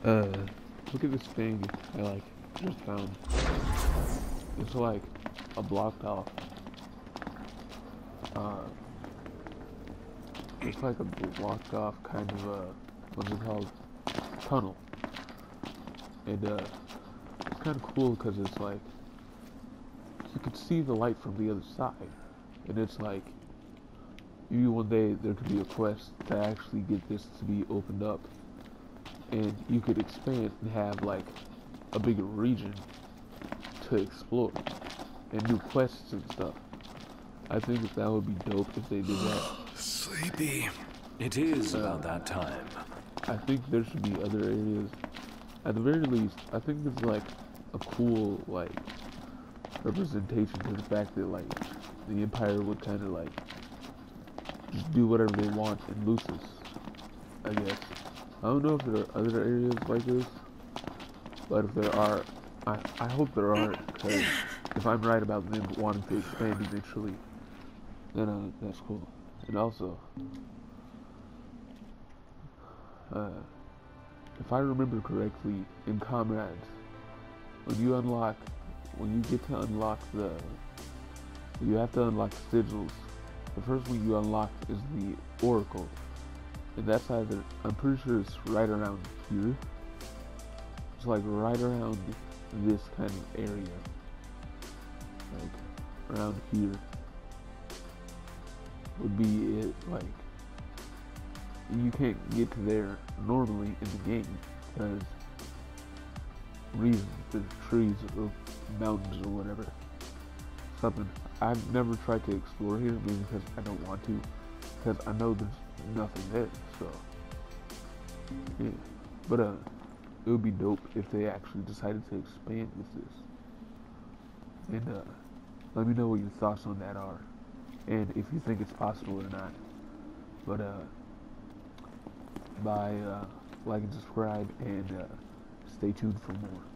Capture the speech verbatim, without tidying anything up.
Uh, Look at this thing I like just found. It's like a blocked off. Uh, it's like a blocked off kind of uh, what's it called? Tunnel. And uh, it's kind of cool because it's like you could see the light from the other side, and it's like maybe one day there could be a quest to actually get this to be opened up, and you could expand and have like a bigger region to explore and new quests and stuff. I think that that would be dope if they did that. Sleepy. It is Uh, about that time. I think there should be other areas. At the very least, I think it's like a cool like representation to the fact that like the Empire would kind of like just do whatever they want in Lucis, I guess. I don't know if there are other areas like this, but if there are, I, I hope there aren't, because if I'm right about them wanting to expand eventually, then uh, that's cool. And also, uh, if I remember correctly, in Comrades, when you unlock, when you get to unlock the, you have to unlock sigils. The first one you unlock is the Oracle, and that's either, I'm pretty sure it's right around here. It's like right around this kind of area, like around here would be it. Like you can't get to there normally in the game because reasons, the trees or mountains or whatever. Something I've never tried to explore here, maybe because I don't want to, because I know there's nothing there. So yeah, but uh, it would be dope if they actually decided to expand with this. And uh, let me know what your thoughts on that are, and if you think it's possible or not. But uh, bye, uh, like and subscribe, and uh, stay tuned for more.